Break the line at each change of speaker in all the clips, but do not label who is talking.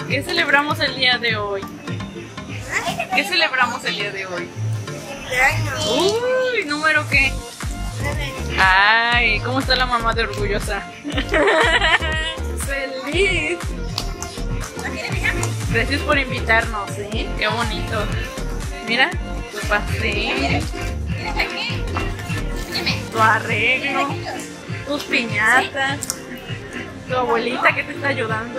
¿Qué celebramos el día de hoy? ¿Qué celebramos el día de hoy? Uy, ¿número qué? Ay, ¿cómo está la mamá de orgullosa? ¡Feliz! Gracias por invitarnos, ¿eh? Qué bonito. Mira, tu pastel, tu arreglo, tus piñatas, tu abuelita que te está ayudando.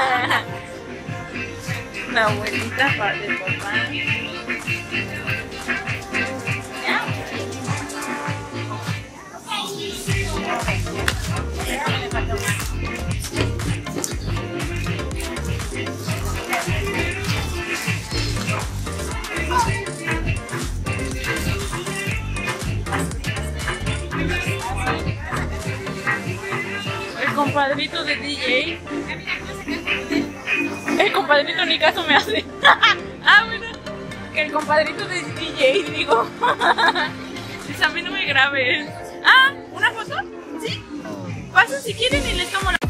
La abuelita del papá. El compadrito de DJ. El compadrito ni caso me hace. Ah, bueno. Que el compadrito de DJ, digo. Pues a mí no me grabes. Ah, ¿una foto? Sí. Pasen si quieren y les tomo la...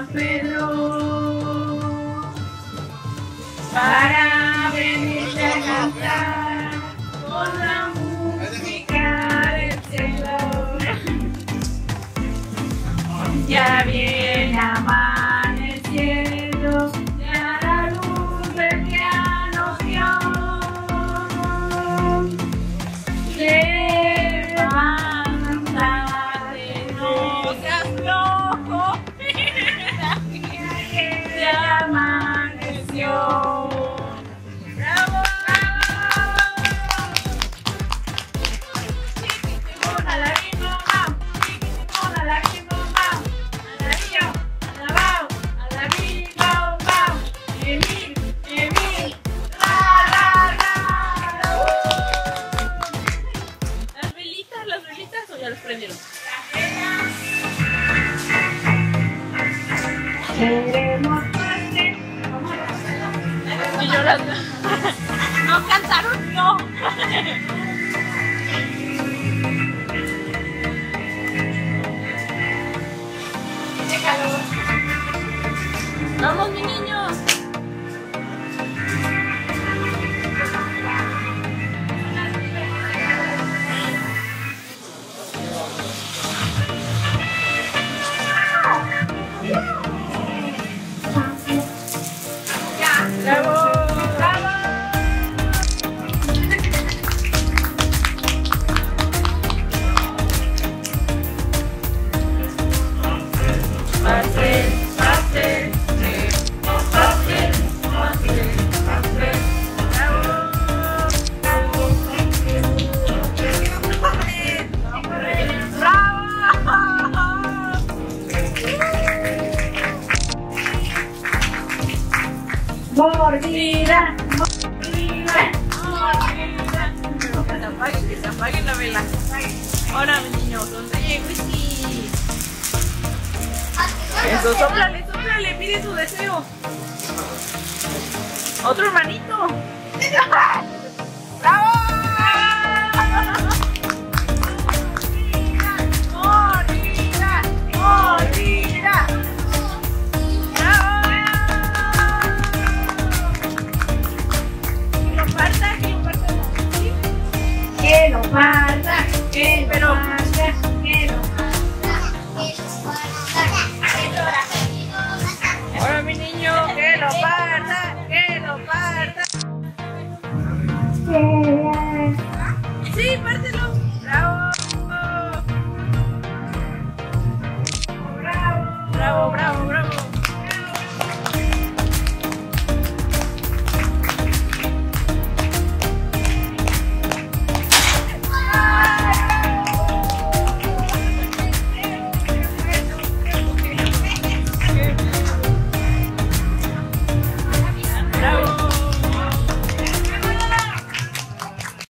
San Pedro para venirte a cantar con la música del cielo. Ya viene amaneciendo, ya la luz del día nos dio. Levántate, no seas loco, se amaneció. ¡Bravo! ¡Chiquitimona, la rimoma! ¡Chiquitimona, la rimoma! ¡Alabío, alabao, alabío, Emil, Emil, ra, ra, ra. ¿Las velitas o ya las prendieron? Queremos suerte. Y yo las... ¿No cantaron? No. Qué calor. Vamos, mis niños. ¡Bravo! ¡Bravo! Pase, pase, pase, pase, pase. ¡Bravo! Mordida, mordida, mordida. Que se apague la vela. Ahora, mis niños, sonríe, whisky. Eso, sóplale, sóplale, pide su deseo. Otro hermanito. ¡Bravo!